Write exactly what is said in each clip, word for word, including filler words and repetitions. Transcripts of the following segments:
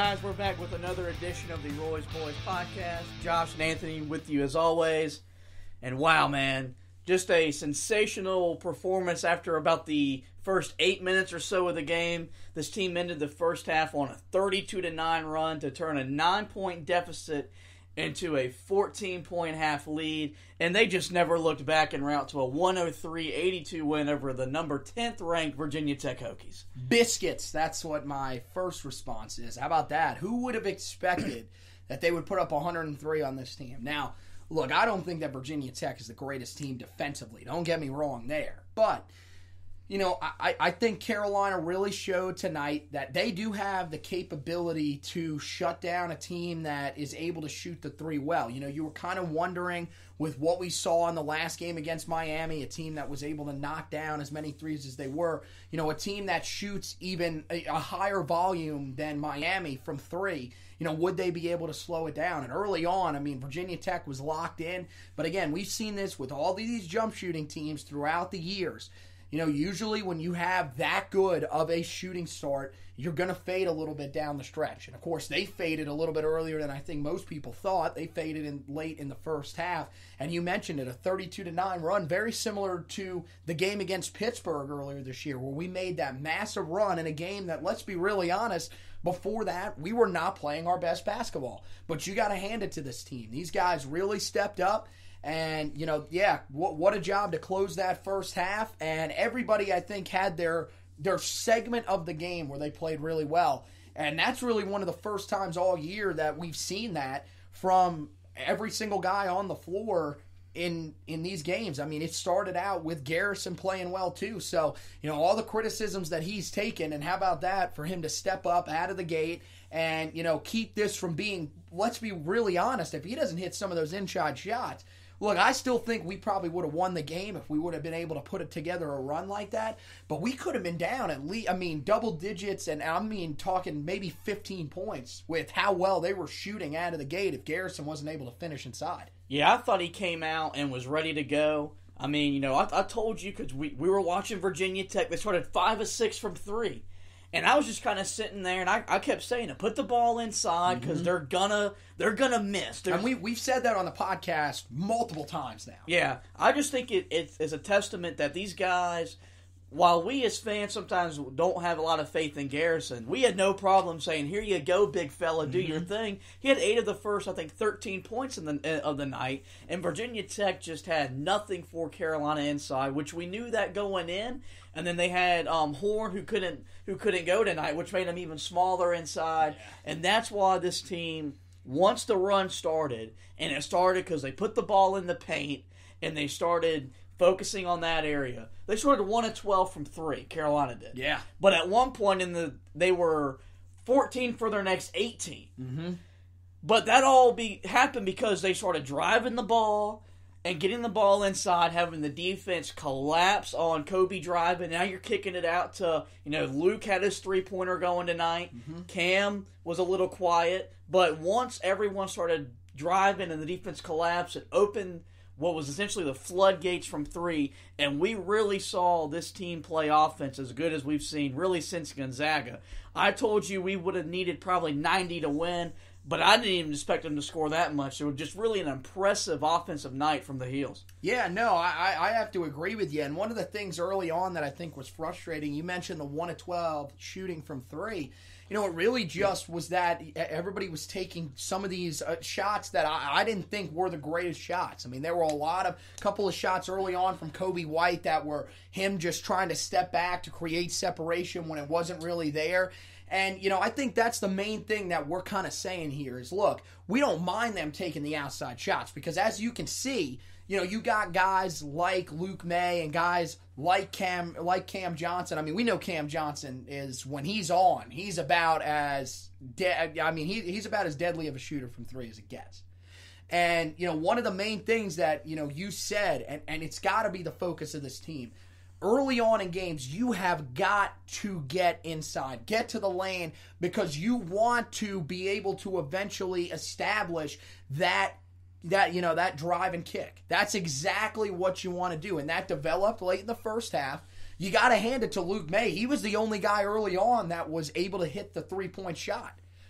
guys? We're back with another edition of the Roy's Boys podcast. Josh and Anthony with you as always. And wow, man, just a sensational performance after about the first eight minutes or so of the game. This team ended the first half on a thirty-two to nine run to turn a nine-point deficit into a fourteen-point half lead, and they just never looked back en route to a one oh three eighty-two win over the number tenth ranked Virginia Tech Hokies. Biscuits, that's what my first response is. How about that? Who would have expected that they would put up one hundred three on this team? Now, look, I don't think that Virginia Tech is the greatest team defensively. Don't get me wrong there. But, you know, I, I think Carolina really showed tonight that they do have the capability to shut down a team that is able to shoot the three well. You know, you were kind of wondering with what we saw in the last game against Miami, a team that was able to knock down as many threes as they were, you know, a team that shoots even a, a higher volume than Miami from three. You know, would they be able to slow it down? And early on, I mean, Virginia Tech was locked in. But again, we've seen this with all these jump shooting teams throughout the years. You know, usually when you have that good of a shooting start, you're going to fade a little bit down the stretch. And, of course, they faded a little bit earlier than I think most people thought. They faded in late in the first half. And you mentioned it, a thirty-two to nine run, very similar to the game against Pittsburgh earlier this year where we made that massive run in a game that, let's be really honest, before that, we were not playing our best basketball. But you got to hand it to this team. These guys really stepped up. And, you know, yeah, what, what a job to close that first half. And everybody, I think, had their their segment of the game where they played really well. And that's really one of the first times all year that we've seen that from every single guy on the floor in in these games. I mean, it started out with Garrison playing well, too. So, you know, all the criticisms that he's taken, and how about that for him to step up out of the gate and, you know, keep this from being, let's be really honest, if he doesn't hit some of those inside shots, look, I still think we probably would have won the game if we would have been able to put it together a run like that. But we could have been down at least, I mean, double digits, and I mean talking maybe fifteen points with how well they were shooting out of the gate if Garrison wasn't able to finish inside. Yeah, I thought he came out and was ready to go. I mean, you know, I, I told you because we, we were watching Virginia Tech. They started five of six from three. And I was just kind of sitting there, and I, I kept saying, put the ball inside because mm-hmm. they're gonna they're gonna miss. They're, and we we've said that on the podcast multiple times now. Yeah, I just think it, it it's a testament that these guys, while we as fans sometimes don't have a lot of faith in Garrison, we had no problem saying, "Here you go, big fella, do mm-hmm. your thing." He had eight of the first, I think, thirteen points in the of the night, and Virginia Tech just had nothing for Carolina inside, which we knew that going in. And then they had um, Horn, who couldn't who couldn't go tonight, which made them even smaller inside. Yeah. And that's why this team, once the run started, and it started because they put the ball in the paint, and they started focusing on that area. They started one of twelve from three, Carolina did. Yeah. But at one point, in the they were fourteen for their next eighteen. Mm-hmm. But that all be happened because they started driving the ball and getting the ball inside, having the defense collapse on Kobe driving. Now you're kicking it out to, you know, Luke had his three-pointer going tonight. Mm-hmm. Cam was a little quiet. But once everyone started driving and the defense collapsed, it opened what was essentially the floodgates from three. And we really saw this team play offense as good as we've seen really since Gonzaga. I told you we would have needed probably ninety to win. But I didn't even expect them to score that much. It was just really an impressive offensive night from the Heels. Yeah, no, I, I have to agree with you. And one of the things early on that I think was frustrating, you mentioned the one of twelve shooting from three. You know, it really just was that everybody was taking some of these uh, shots that I, I didn't think were the greatest shots. I mean, there were a lot of, couple of shots early on from Kobe White that were him just trying to step back to create separation when it wasn't really there. And, you know, I think that's the main thing that we're kind of saying here is, look, we don't mind them taking the outside shots because as you can see, you know, you got guys like Luke May and guys like Cam like Cam Johnson. I mean, we know Cam Johnson is, when he's on, he's about as, de- I mean, he, he's about as deadly of a shooter from three as it gets. And, you know, one of the main things that, you know, you said, and, and it's got to be the focus of this team, early on in games, you have got to get inside, get to the lane, because you want to be able to eventually establish that, that you know, that drive and kick. That's exactly what you want to do, and that developed late in the first half. You got to hand it to Luke May. He was the only guy early on that was able to hit the three-point shot.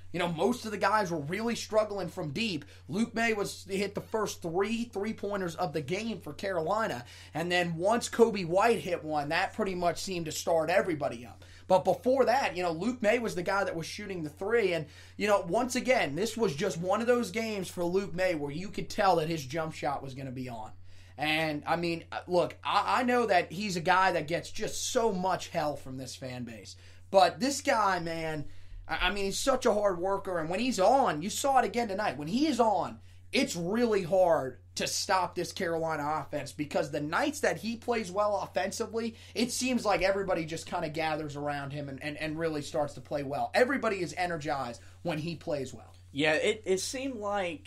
You know, most of the guys were really struggling from deep. Luke May was hit the first three three-pointers of the game for Carolina. And then once Kobe White hit one, that pretty much seemed to start everybody up. But before that, you know, Luke May was the guy that was shooting the three. And, you know, once again, this was just one of those games for Luke May where you could tell that his jump shot was going to be on. And, I mean, look, I, I know that he's a guy that gets just so much hell from this fan base. But this guy, man, I mean, he's such a hard worker. And when he's on, you saw it again tonight. When he is on, it's really hard to stop this Carolina offense because the nights that he plays well offensively, it seems like everybody just kind of gathers around him and, and, and really starts to play well. Everybody is energized when he plays well. Yeah, it, it seemed like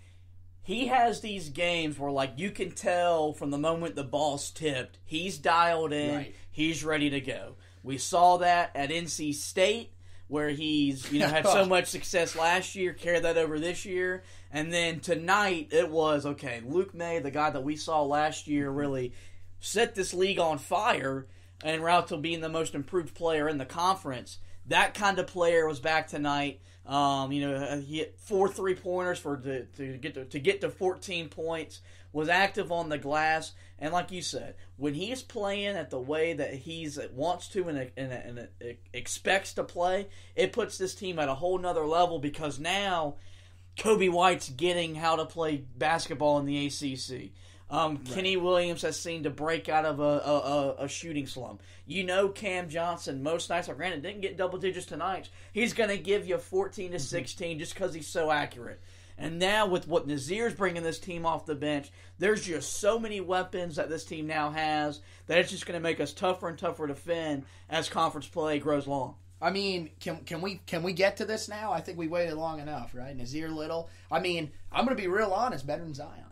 he has these games where, like, you can tell from the moment the ball's tipped, he's dialed in, right. He's ready to go. We saw that at N C State, where he's, you know, had so much success last year, carried that over this year. And then tonight, it was, okay, Luke May, the guy that we saw last year, really set this league on fire en route to being the most improved player in the conference. That kind of player was back tonight. Um, you know, he hit four three-pointers for to, to get to, to get to fourteen points, was active on the glass. And like you said, when he's playing at the way that he's wants to and, and, and expects to play, it puts this team at a whole nother level because now Kobe White's getting how to play basketball in the A C C. Um, right. Kenny Williams has seemed to break out of a, a, a shooting slump. You know Cam Johnson, most nights, like granted, didn't get double digits tonight. He's going to give you fourteen to sixteen mm-hmm. just because he's so accurate. And now with what Nazir's bringing this team off the bench, there's just so many weapons that this team now has that it's just going to make us tougher and tougher to defend as conference play grows long. I mean, can can we can we get to this now? I think we waited long enough, right? Nazir Little. I mean, I'm going to be real honest, better than Zion.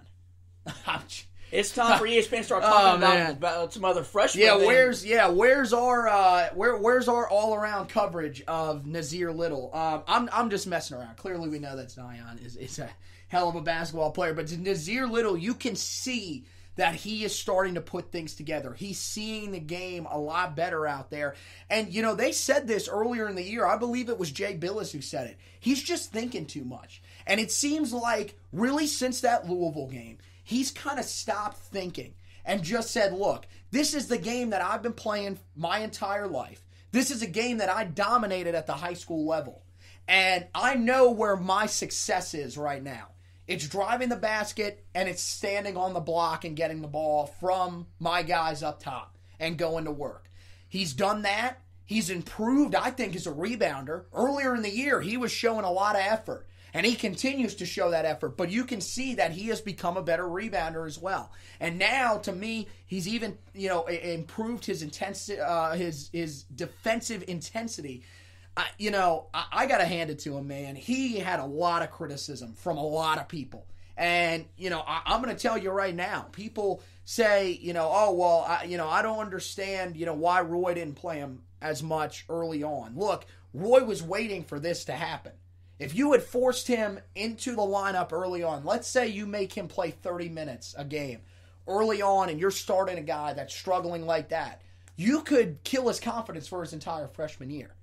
It's time for E S P N to start talking oh, about, about some other freshmen. Yeah, thing. where's yeah, where's our uh, where where's our all around coverage of Nazir Little? Um, I'm I'm just messing around. Clearly, we know that Zion is is a hell of a basketball player, but to Nazir Little, you can see that he is starting to put things together. He's seeing the game a lot better out there. And, you know, they said this earlier in the year. I believe it was Jay Billis who said it. He's just thinking too much. And it seems like, really, since that Louisville game, he's kind of stopped thinking and just said, look, this is the game that I've been playing my entire life. This is a game that I dominated at the high school level. And I know where my success is right now. It's driving the basket, and it's standing on the block and getting the ball from my guys up top and going to work. He's done that. He's improved, I think, as a rebounder. Earlier in the year, he was showing a lot of effort, and he continues to show that effort. But you can see that he has become a better rebounder as well. And now, to me, he's even, you know, improved his intensity, uh, his his defensive intensity. I, you know, I, I got to hand it to him, man. He had a lot of criticism from a lot of people. And, you know, I, I'm going to tell you right now, people say, you know, oh, well, I, you know, I don't understand, you know, why Roy didn't play him as much early on. Look, Roy was waiting for this to happen. If you had forced him into the lineup early on, let's say you make him play thirty minutes a game early on and you're starting a guy that's struggling like that, you could kill his confidence for his entire freshman year.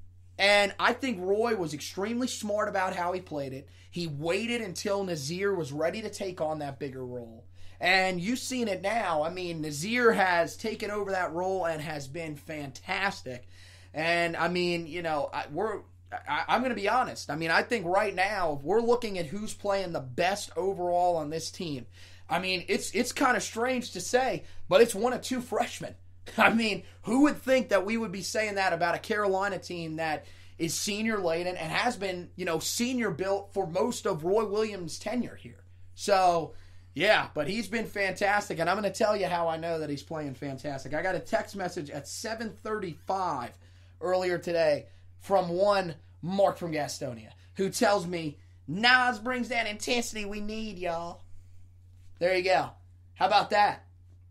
And I think Roy was extremely smart about how he played it. He waited until Nazir was ready to take on that bigger role. And you've seen it now. I mean, Nazir has taken over that role and has been fantastic. And, I mean, you know, I, we're I, I'm going to be honest. I mean, I think right now, if we're looking at who's playing the best overall on this team, I mean, it's it's kind of strange to say, but it's one of two freshmen. I mean, who would think that we would be saying that about a Carolina team that is senior laden and has been, you know, senior built for most of Roy Williams' tenure here. So, yeah, but he's been fantastic, and I'm going to tell you how I know that he's playing fantastic. I got a text message at seven thirty-five earlier today from one Mark from Gastonia who tells me, Nas brings that intensity we need, y'all. There you go. How about that?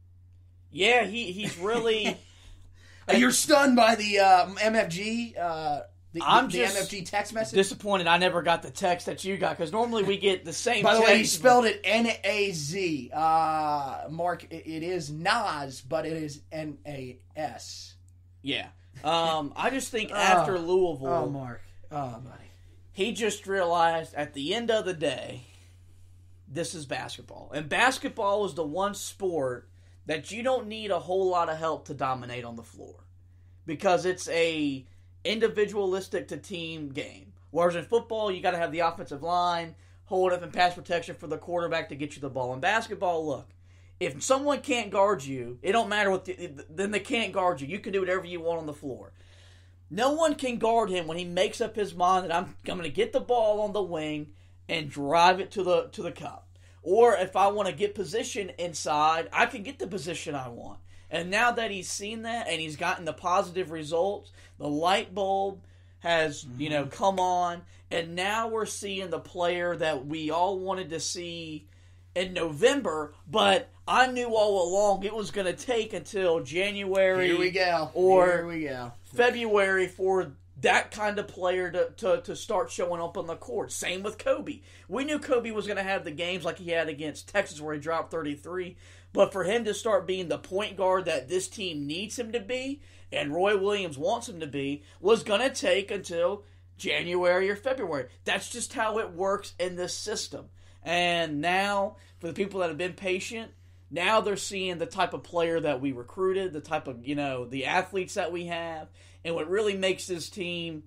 Yeah, he he's really... You're stunned by the uh, M F G, uh, the, I'm the, the just M F G text message? Disappointed I never got the text that you got, because normally we get the same By the text. way, he spelled it N A Z. Uh, Mark, it, it is Nas, but it is N A S. Yeah. Um, I just think after oh, Louisville... Oh, Mark. Oh, buddy. he just realized at the end of the day, this is basketball. And basketball is the one sport that you don't need a whole lot of help to dominate on the floor. Because it's a individualistic to team game. Whereas in football, you got to have the offensive line, hold up and pass protection for the quarterback to get you the ball. In basketball, look, if someone can't guard you, it don't matter what, the, then they can't guard you. You can do whatever you want on the floor. No one can guard him when he makes up his mind that I'm, I'm going to get the ball on the wing and drive it to the to the cup. Or if I want to get position inside, I can get the position I want. And now that he's seen that and he's gotten the positive results, the light bulb has, mm-hmm. you know, come on. And now we're seeing the player that we all wanted to see in November, but I knew all along it was going to take until January Here we go. or Here we go. February for that kind of player to, to, to start showing up on the court. Same with Kobe. We knew Kobe was going to have the games like he had against Texas where he dropped thirty-three, but for him to start being the point guard that this team needs him to be and Roy Williams wants him to be was going to take until January or February. That's just how it works in this system. And now, for the people that have been patient, now they're seeing the type of player that we recruited, the type of, you know, the athletes that we have, and what really makes this team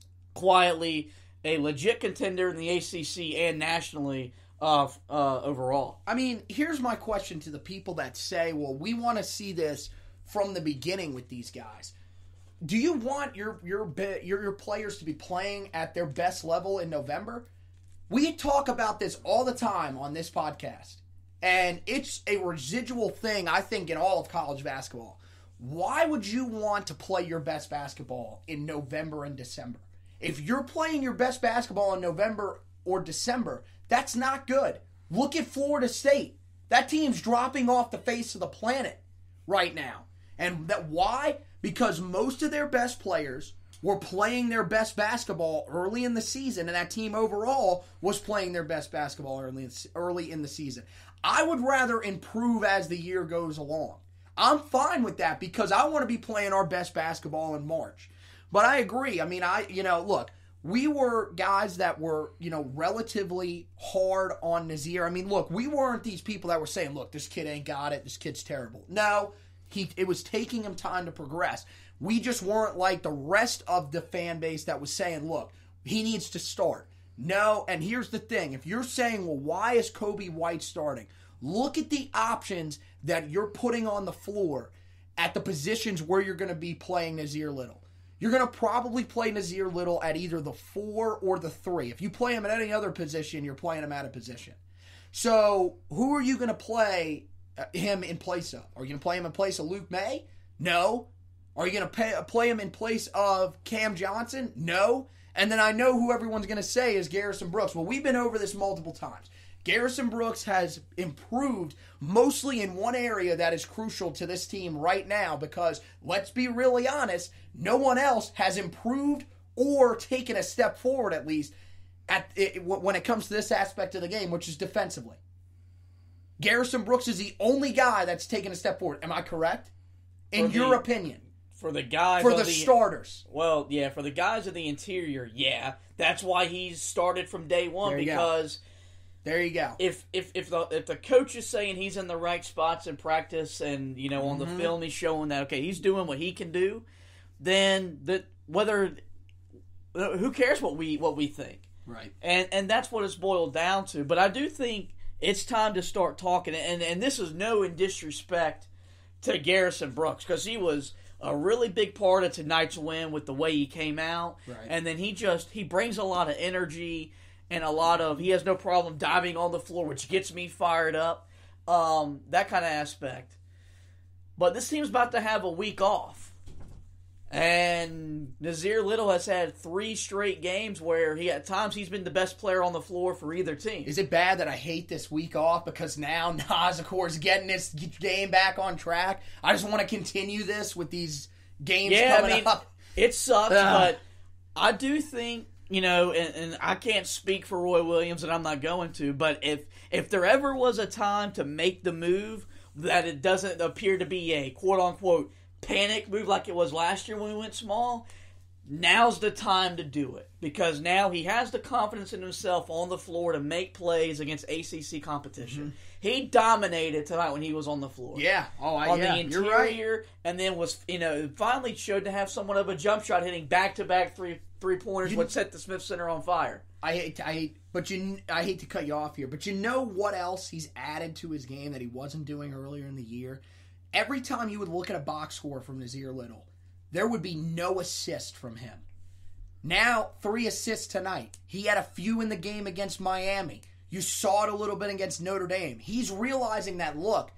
quietly a legit contender in the A C C and nationally uh, uh, overall. I mean, here's my question to the people that say, well, we want to see this from the beginning with these guys. Do you want your your your, your players to be playing at their best level in November? We talk about this all the time on this podcast, and it's a residual thing, I think, in all of college basketball. Why would you want to play your best basketball in November and December? If you're playing your best basketball in November or December, that's not good. Look at Florida State. That team's dropping off the face of the planet right now. And that why? Because most of their best players were playing their best basketball early in the season, and that team overall was playing their best basketball early, early in the season. I would rather improve as the year goes along. I'm fine with that because I want to be playing our best basketball in March. But I agree. I mean, I you know, look, we were guys that were, you know, relatively hard on Nazir. I mean, look, we weren't these people that were saying, look, this kid ain't got it, this kid's terrible. No, he it was taking him time to progress. We just weren't like the rest of the fan base that was saying, look, he needs to start. No, and here's the thing. If you're saying, well, why is Kobe White starting? Look at the options that you're putting on the floor at the positions where you're going to be playing Nazir Little. You're going to probably play Nazir Little at either the four or the three. If you play him at any other position, you're playing him at a position. So who are you going to play him in place of? Are you going to play him in place of Luke May? No. Are you going to pay, play him in place of Cam Johnson? No. And then I know who everyone's going to say is Garrison Brooks. Well, we've been over this multiple times. Garrison Brooks has improved mostly in one area that is crucial to this team right now because, let's be really honest, no one else has improved or taken a step forward, at least, at it, when it comes to this aspect of the game, which is defensively. Garrison Brooks is the only guy that's taken a step forward. Am I correct? In the, your opinion. For the guys For of the, the starters. Well, yeah, for the guys of the interior, yeah. That's why he's started from day one there because... Go. There you go. If if if the if the coach is saying he's in the right spots in practice and, you know, on mm-hmm. the film he's showing that, okay, he's doing what he can do, then that whether who cares what we what we think. Right. And and that's what it's boiled down to. But I do think it's time to start talking, and and this is no disrespect to Garrison Brooks because he was a really big part of tonight's win with the way he came out. Right. And then he just he brings a lot of energy. And a lot of, he has no problem diving on the floor, which gets me fired up. Um, that kind of aspect. But this team's about to have a week off. And Nazir Little has had three straight games where he at times he's been the best player on the floor for either team. Is it bad that I hate this week off because now Nas, of course, getting this game back on track? I just want to continue this with these games yeah, coming I mean, up. It sucks, uh. but I do think... You know, and, and I can't speak for Roy Williams, and I'm not going to, but if if there ever was a time to make the move that it doesn't appear to be a quote-unquote panic move like it was last year when we went small, now's the time to do it because now he has the confidence in himself on the floor to make plays against A C C competition. Mm-hmm. He dominated tonight when he was on the floor. Yeah, oh, I, on yeah, the interior, you're right. And then was you know finally showed to have somewhat of a jump shot, hitting back to back three three pointers, what set the Smith Center on fire. I hate, I hate, but you, I hate to cut you off here, but you know what else he's added to his game that he wasn't doing earlier in the year? Every time you would look at a box score from Nas Little, there would be no assist from him. Now, three assists tonight. He had a few in the game against Miami. You saw it a little bit against Notre Dame. He's realizing that, look,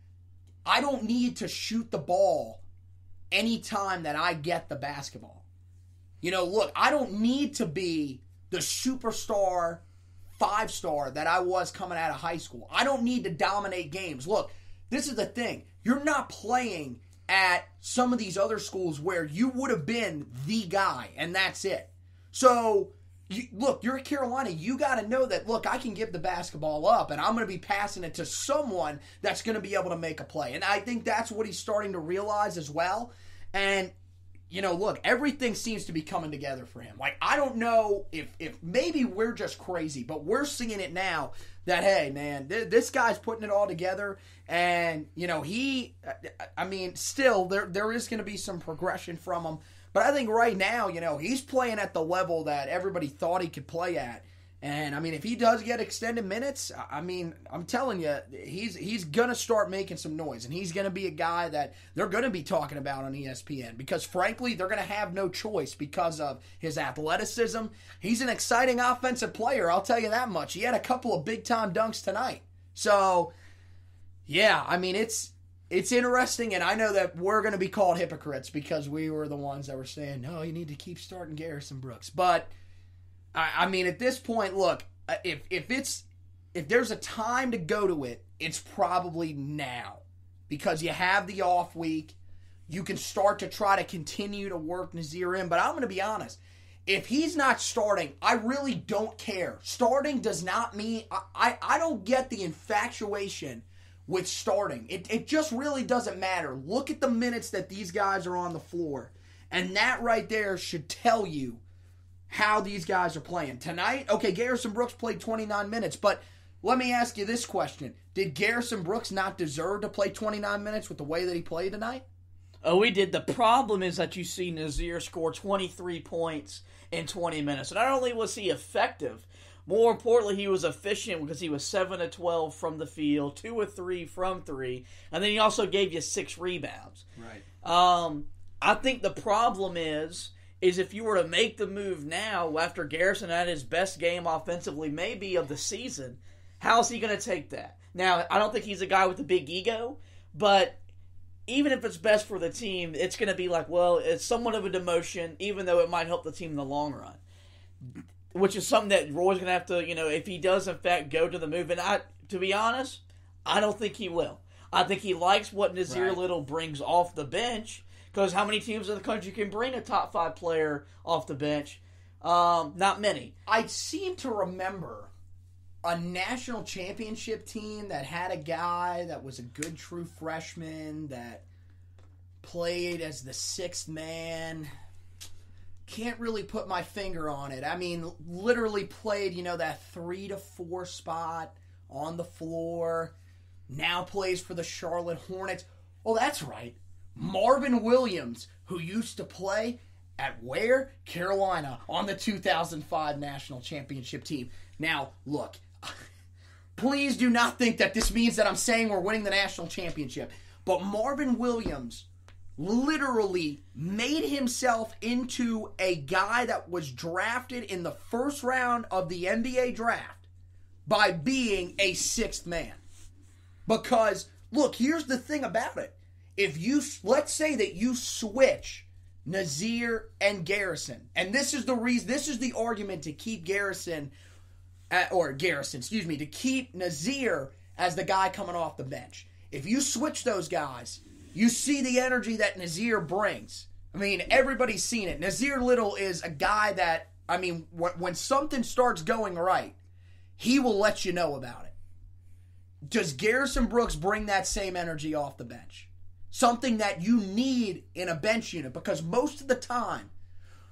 I don't need to shoot the ball anytime that I get the basketball. You know, look, I don't need to be the superstar five-star that I was coming out of high school. I don't need to dominate games. Look, this is the thing. You're not playing at some of these other schools where you would have been the guy, and that's it. So, you, look, you're at Carolina. You got to know that, look, I can give the basketball up, and I'm going to be passing it to someone that's going to be able to make a play. And I think that's what he's starting to realize as well. And, you know, look, everything seems to be coming together for him. Like, I don't know if, if maybe we're just crazy, but we're seeing it now that, hey, man, th- this guy's putting it all together. And, you know, he, I mean, still, there there is going to be some progression from him. But I think right now, you know, he's playing at the level that everybody thought he could play at. And, I mean, if he does get extended minutes, I mean, I'm telling you, he's he's going to start making some noise. And he's going to be a guy that they're going to be talking about on E S P N. Because, frankly, they're going to have no choice because of his athleticism. He's an exciting offensive player, I'll tell you that much. He had a couple of big-time dunks tonight. So, yeah, I mean, it's it's interesting. And I know that we're going to be called hypocrites because we were the ones that were saying, no, you need to keep starting Garrison Brooks. But I mean, at this point, look, if if it's if there's a time to go to it, it's probably now. Because you have the off week. You can start to try to continue to work Nazir in. But I'm going to be honest. If he's not starting, I really don't care. Starting does not mean... I, I, I don't get the infatuation with starting. It, it just really doesn't matter. Look at the minutes that these guys are on the floor. And that right there should tell you how these guys are playing. Tonight, okay, Garrison Brooks played twenty-nine minutes, but let me ask you this question. Did Garrison Brooks not deserve to play twenty-nine minutes with the way that he played tonight? Oh, we did. The problem is that you see Nazir score twenty-three points in twenty minutes. Not only was he effective, more importantly, he was efficient because he was seven of twelve from the field, two of three from three, and then he also gave you six rebounds. Right. Um, I think the problem is... is if you were to make the move now after Garrison had his best game offensively maybe of the season, how's he going to take that? Now, I don't think he's a guy with a big ego, but even if it's best for the team, it's going to be like, well, it's somewhat of a demotion, even though it might help the team in the long run. Which is something that Roy's going to have to, you know, if he does in fact go to the move, and I, to be honest, I don't think he will. I think he likes what Nazir Right. Little brings off the bench. Because how many teams in the country can bring a top five player off the bench? Um, not many. I seem to remember a national championship team that had a guy that was a good true freshman that played as the sixth man. Can't really put my finger on it. I mean, literally played, you know, that three to four spot on the floor. Now plays for the Charlotte Hornets. Oh, that's right. Marvin Williams, who used to play at where? Carolina, on the two thousand five national championship team. Now, look, please do not think that this means that I'm saying we're winning the national championship. But Marvin Williams literally made himself into a guy that was drafted in the first round of the N B A draft by being a sixth man. Because, look, here's the thing about it. If you, let's say that you switch Nazir and Garrison, and this is the reason, this is the argument to keep Garrison, at, or Garrison, excuse me, to keep Nazir as the guy coming off the bench. If you switch those guys, you see the energy that Nazir brings. I mean, everybody's seen it. Nazir Little is a guy that, I mean, when something starts going right, he will let you know about it. Does Garrison Brooks bring that same energy off the bench? Something that you need in a bench unit, because most of the time,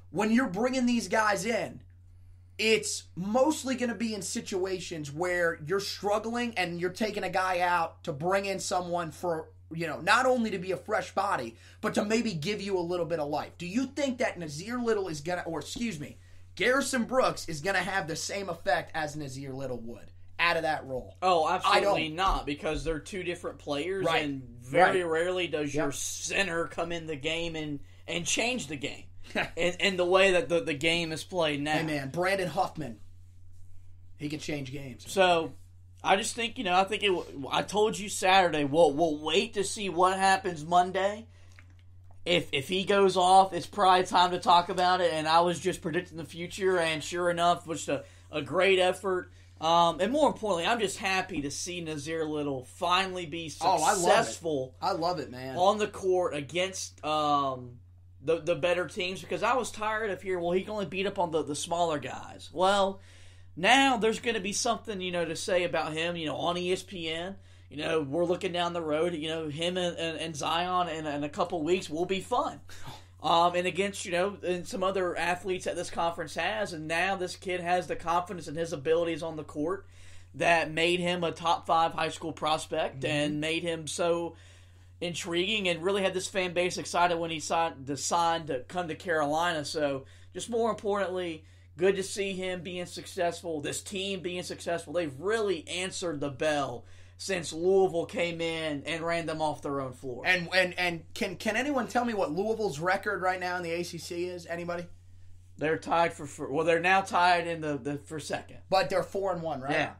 when you're bringing these guys in, it's mostly going to be in situations where you're struggling and you're taking a guy out to bring in someone for, you know, not only to be a fresh body, but to maybe give you a little bit of life. Do you think that Nasir Little is going to, or excuse me, Garrison Brooks is going to have the same effect as Nasir Little would out of that role? Oh, absolutely not, because they're two different players, right. and very right. rarely does yep. your center come in the game and, and change the game. and, and the way that the, the game is played now. Hey, man, Brandon Huffman, he can change games. So, I just think, you know, I think it. I told you Saturday, we'll, we'll wait to see what happens Monday. If if he goes off, it's probably time to talk about it, and I was just predicting the future, and sure enough, it was a, a great effort. Um, and more importantly, I'm just happy to see Nasir Little finally be successful. Oh, I love it. I love it, man. On the court against... Um, The, the better teams, because I was tired of hearing, well, he can only beat up on the, the smaller guys. Well, now there's going to be something, you know, to say about him, you know, on E S P N. You know, we're looking down the road, you know, him and, and, and Zion in, in a couple weeks will be fun. Um, and against, you know, and some other athletes that this conference has, and now this kid has the confidence in his abilities on the court that made him a top five high school prospect, mm-hmm. and made him so intriguing, and really had this fan base excited when he signed, decided to come to Carolina. So, just more importantly, good to see him being successful, this team being successful. They've really answered the bell since Louisville came in and ran them off their own floor. And and and can can anyone tell me what Louisville's record right now in the A C C is? Anybody? They're tied for, for well, they're now tied in the, the for second. But they're four and one, right? Yeah.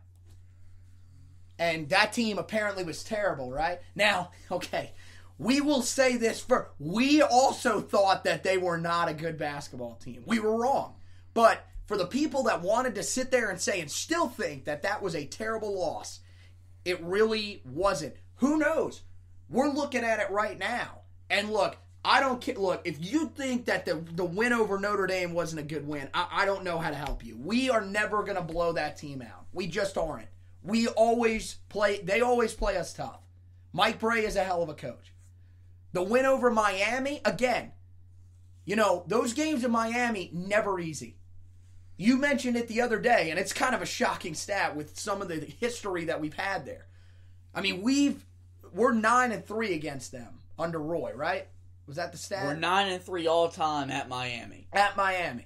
And that team apparently was terrible, right? Now, okay, we will say this for we also thought that they were not a good basketball team. We were wrong. But for the people that wanted to sit there and say and still think that that was a terrible loss, it really wasn't. Who knows? We're looking at it right now. And look, I don't care. Look, if you think that the, the win over Notre Dame wasn't a good win, I, I don't know how to help you. We are never going to blow that team out. We just aren't. We always play, they always play us tough. Mike Bray is a hell of a coach. The win over Miami, again, you know, those games in Miami, never easy. You mentioned it the other day, and it's kind of a shocking stat with some of the history that we've had there. I mean, we've, we're nine and three against them under Roy, right? Was that the stat? We're nine and three all time at Miami. At Miami.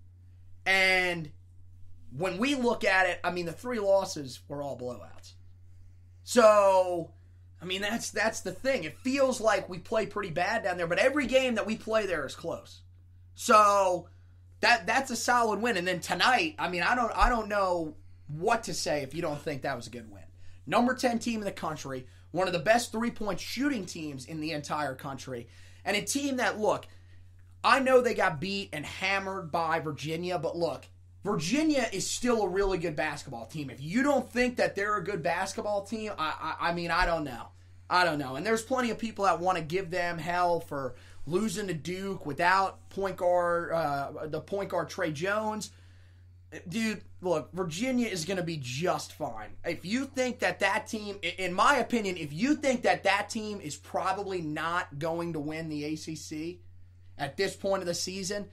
And when we look at it, I mean, the three losses were all blowouts. So, I mean, that's that's the thing. It feels like we play pretty bad down there, but every game that we play there is close. So, that that's a solid win. And then tonight, I mean, I don't I don't know what to say if you don't think that was a good win. Number ten team in the country, one of the best three-point shooting teams in the entire country, and a team that, look, I know they got beat and hammered by Virginia, but look, Virginia is still a really good basketball team. If you don't think that they're a good basketball team, I, I, I mean, I don't know. I don't know. And there's plenty of people that want to give them hell for losing to Duke without point guard, uh, the point guard Trey Jones. Dude, look, Virginia is going to be just fine. If you think that that team, in my opinion, if you think that that team is probably not going to win the A C C at this point of the season,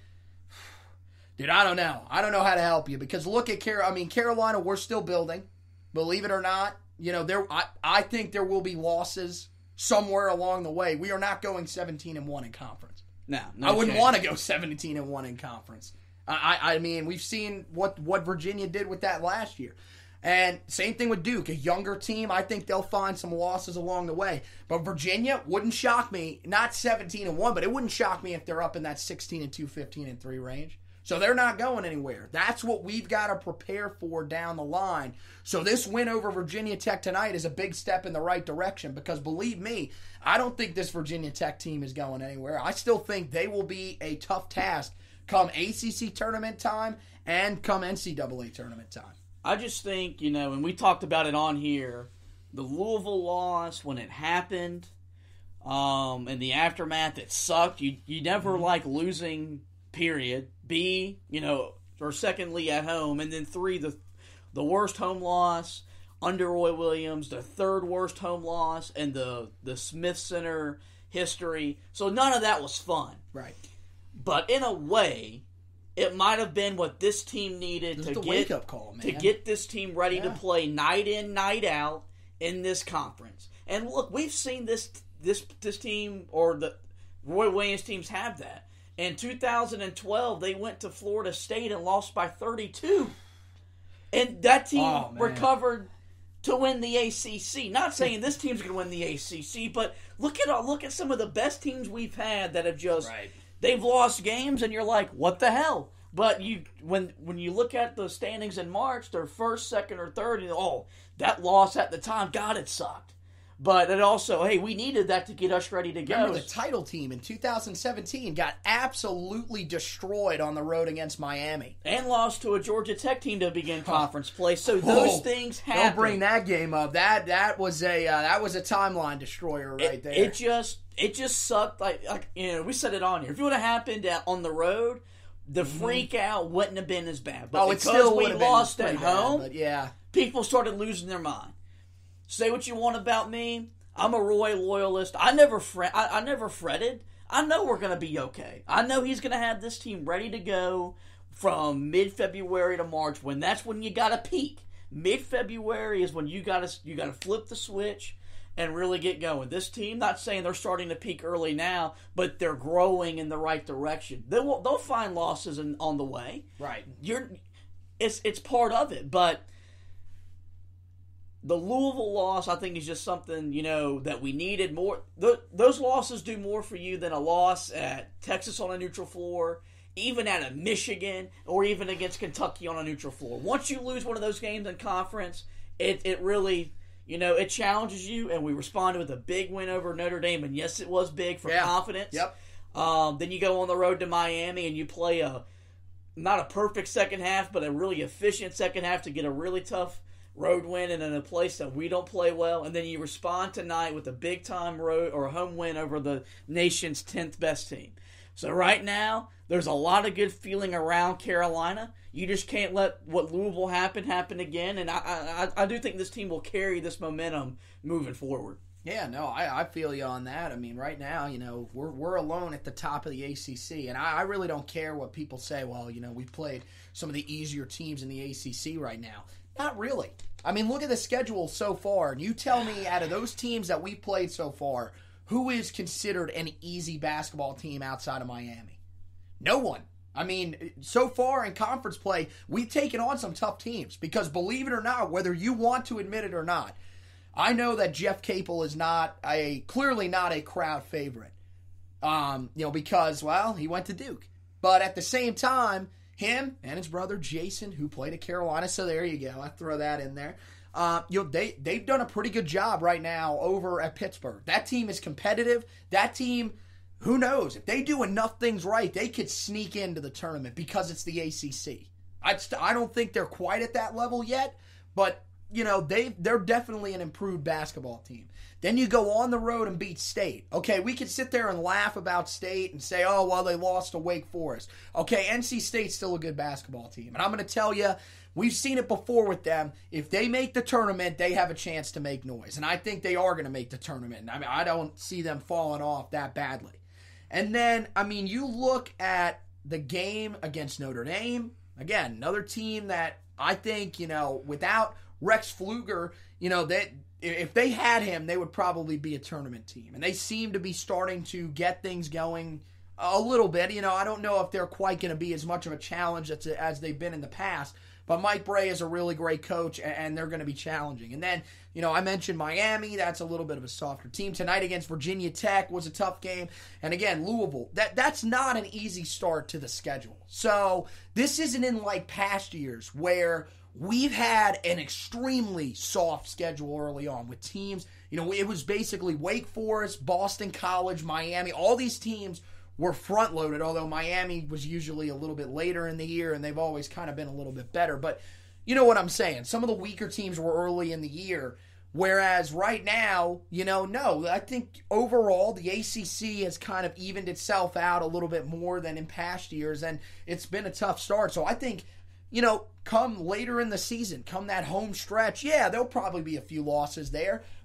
dude, I don't know. I don't know how to help you, because look at Car- I mean, Carolina, we're still building. Believe it or not, you know, there. I, I think there will be losses somewhere along the way. We are not going seventeen and one in conference. No, no I wouldn't chance. want to go seventeen and one in conference. I, I mean, we've seen what, what Virginia did with that last year. And same thing with Duke, a younger team. I think they'll find some losses along the way. But Virginia wouldn't shock me, not seventeen and one, but it wouldn't shock me if they're up in that sixteen and two, fifteen and three range. So they're not going anywhere. That's what we've got to prepare for down the line. So this win over Virginia Tech tonight is a big step in the right direction, because believe me, I don't think this Virginia Tech team is going anywhere. I still think they will be a tough task come A C C tournament time and come N C double A tournament time. I just think, you know, and we talked about it on here, the Louisville loss, when it happened, um, in the aftermath, it sucked. You you never like losing, period. B, you know, or secondly at home. And then three, the the worst home loss under Roy Williams, the third worst home loss in the, the Smith Center history. So none of that was fun. Right. But in a way, it might have been what this team needed This to is the get wake-up call, man. to get this team ready Yeah. to play night in, night out in this conference. And look, we've seen this this this team or the Roy Williams teams have that. In two thousand twelve, they went to Florida State and lost by thirty-two. And that team Oh, man. recovered to win the A C C. Not saying this team's going to win the A C C, but look at all, look at some of the best teams we've had that have just Right. they've lost games, and you're like, what the hell? But you when when you look at the standings in March, they're first, second, or third, and oh, that loss at the time, God, it sucked. But it also, hey, we needed that to get us ready to go. Remember the title team in two thousand seventeen got absolutely destroyed on the road against Miami. And lost to a Georgia Tech team to begin conference play. So those Oh, things happen. Don't bring that game up. That that was a uh, that was a timeline destroyer right it, there. It just it just sucked. Like, like you know, we said it on here. If it would have happened at, on the road, the mm-hmm. freak out wouldn't have been as bad. But oh, it because still we would have lost been at pretty home, bad, but yeah, people started losing their mind. Say what you want about me. I'm a Roy loyalist. I never fret. I, I never fretted. I know we're going to be okay. I know he's going to have this team ready to go from mid-February to March. When that's when you got to peak. Mid-February is when you got to you got to flip the switch and really get going. This team, not saying they're starting to peak early now, but they're growing in the right direction. They will they'll find losses in, on the way. Right. You're it's it's part of it, but the Louisville loss, I think, is just something, you know, that we needed more. Th- those losses do more for you than a loss at Texas on a neutral floor, even at a Michigan, or even against Kentucky on a neutral floor. Once you lose one of those games in conference, it, it really, you know, it challenges you, and we responded with a big win over Notre Dame, and yes, it was big for yeah. confidence. Yep. Um, then you go on the road to Miami, and you play a, not a perfect second half, but a really efficient second half to get a really tough road win and in a place that we don't play well, and then you respond tonight with a big time road or a home win over the nation's tenth best team. So right now, there's a lot of good feeling around Carolina. You just can't let what Louisville happen happen again, and I I, I do think this team will carry this momentum moving forward. Yeah, no, I, I feel you on that. I mean, right now, you know, we're we're alone at the top of the A C C, and I, I really don't care what people say. Well, you know, we've played some of the easier teams in the A C C right now. Not really. I mean, look at the schedule so far, and you tell me out of those teams that we've played so far, who is considered an easy basketball team outside of Miami? No one. I mean, so far in conference play, we've taken on some tough teams because, believe it or not, whether you want to admit it or not, I know that Jeff Capel is not a clearly not a crowd favorite, um, you know, because, well, he went to Duke. But at the same time, him and his brother Jason, who played at Carolina, so there you go. I throw that in there. Uh, you know, they they've done a pretty good job right now over at Pittsburgh. That team is competitive. That team, who knows, if they do enough things right, they could sneak into the tournament because it's the A C C. I st- I don't think they're quite at that level yet, but you know they they're definitely an improved basketball team. Then you go on the road and beat State. Okay, we could sit there and laugh about State and say, oh, well, they lost to Wake Forest. Okay, N C State's still a good basketball team. And I'm going to tell you, we've seen it before with them. If they make the tournament, they have a chance to make noise. And I think they are going to make the tournament. I mean, I don't see them falling off that badly. And then, I mean, you look at the game against Notre Dame. Again, another team that I think, you know, without Rex Pfluger, you know, they... if they had him, they would probably be a tournament team. And they seem to be starting to get things going a little bit. You know, I don't know if they're quite going to be as much of a challenge as, as they've been in the past. But Mike Bray is a really great coach, and they're going to be challenging. And then, you know, I mentioned Miami. That's a little bit of a softer team. Tonight against Virginia Tech was a tough game. And again, Louisville. That That's not an easy start to the schedule. So this isn't in like past years where we've had an extremely soft schedule early on with teams. You know, it was basically Wake Forest, Boston College, Miami. All these teams were front-loaded, although Miami was usually a little bit later in the year, and they've always kind of been a little bit better. But you know what I'm saying. Some of the weaker teams were early in the year, whereas right now, you know, no. I think overall the A C C has kind of evened itself out a little bit more than in past years, and it's been a tough start. So I think, you know, come later in the season, come that home stretch, yeah, there'll probably be a few losses there.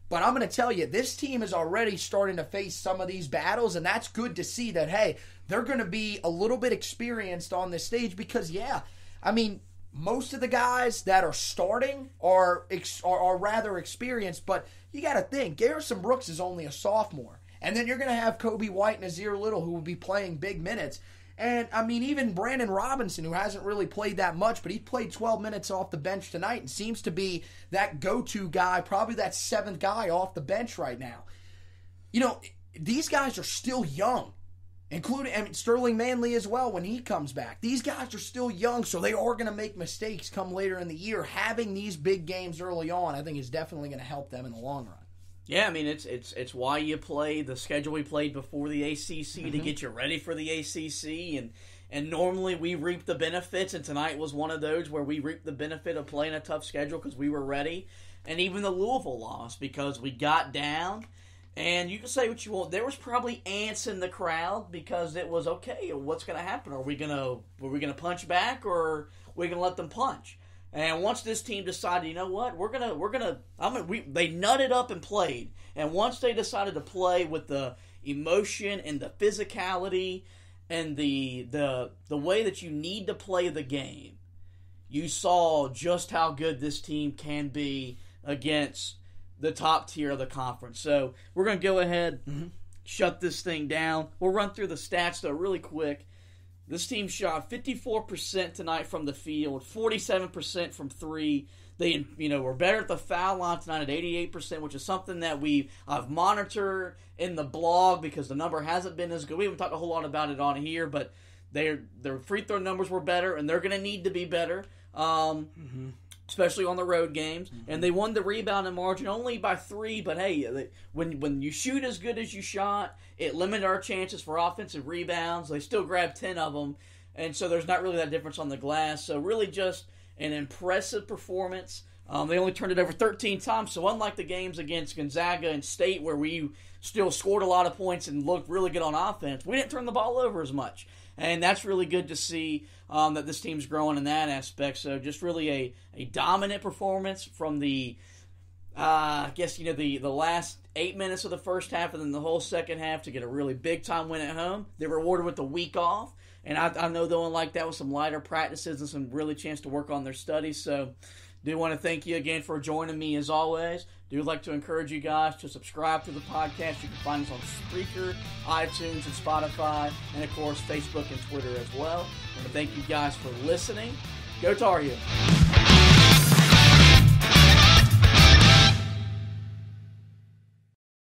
But I'm going to tell you, this team is already starting to face some of these battles, and that's good to see that, hey, they're going to be a little bit experienced on this stage because, yeah, I mean, most of the guys that are starting are, are, are rather experienced, but you got to think, Garrison Brooks is only a sophomore. And then you're going to have Kobe White and Nazir Little who will be playing big minutes. And, I mean, even Brandon Robinson, who hasn't really played that much, but he played twelve minutes off the bench tonight and seems to be that go-to guy, probably that seventh guy off the bench right now. You know, these guys are still young, including I mean, Sterling Manley as well when he comes back. These guys are still young, so they are going to make mistakes come later in the year. Having these big games early on, I think, is definitely going to help them in the long run. Yeah, I mean, it's it's it's why you play the schedule we played before the A C C mm-hmm. to get you ready for the A C C, and and normally we reap the benefits, and tonight was one of those where we reaped the benefit of playing a tough schedule because we were ready, and even the Louisville loss because we got down, and you can say what you want. There was probably ants in the crowd because it was, okay, what's going to happen? Are we going to are we going to punch back, or are we going to let them punch? And once this team decided, you know what, we're gonna, we're gonna, I'm gonna, we, they nutted up and played. And once they decided to play with the emotion and the physicality and the the the way that you need to play the game, you saw just how good this team can be against the top tier of the conference. So we're gonna go ahead, mm-hmm. shut this thing down. We'll run through the stats though really quick. This team shot fifty-four percent tonight from the field, forty-seven percent from three. They, you know, were better at the foul line tonight at eighty-eight percent, which is something that we I've monitored in the blog because the number hasn't been as good. We haven't talked a whole lot about it on here, but their their free throw numbers were better, and they're going to need to be better, um, mm-hmm. especially on the road games. Mm-hmm. And they won the rebounding margin only by three, but hey, they, when when you shoot as good as you shot, it limited our chances for offensive rebounds. They still grabbed ten of them, and so there's not really that difference on the glass. So really just an impressive performance. Um, they only turned it over thirteen times, so unlike the games against Gonzaga and State where we still scored a lot of points and looked really good on offense, we didn't turn the ball over as much. And that's really good to see um, that this team's growing in that aspect. So just really a, a dominant performance from the, uh, I guess, you know, the, the last eight minutes of the first half and then the whole second half to get a really big-time win at home. They were rewarded with the week off. And I, I know they'll like that with some lighter practices and some really chance to work on their studies. So do want to thank you again for joining me as always. Do like to encourage you guys to subscribe to the podcast. You can find us on Spreaker, iTunes, and Spotify, and of course Facebook and Twitter as well. I want to thank you guys for listening. Go Tar Heels.